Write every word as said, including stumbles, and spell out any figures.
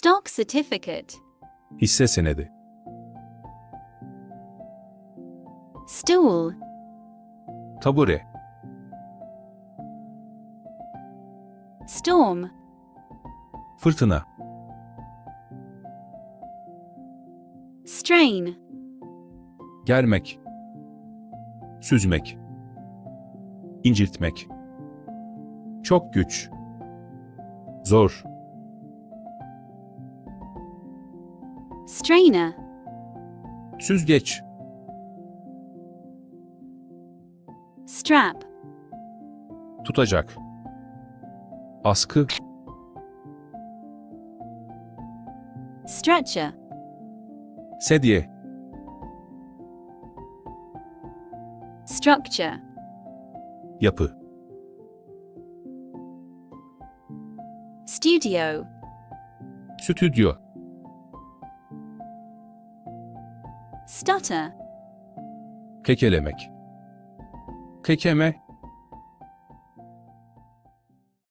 Stock certificate. Hisse senedi. Stool. Tabure. Storm. Fırtına. Strain. Germek. Süzmek. İnciltmek. Çok güç. Zor. Strainer. Süzgeç. Strap. Tutacak. Askı. Stretcher. Sedye. Structure. Yapı. Studio. Stüdyo. Stutter. Kekelemek. Kekeme.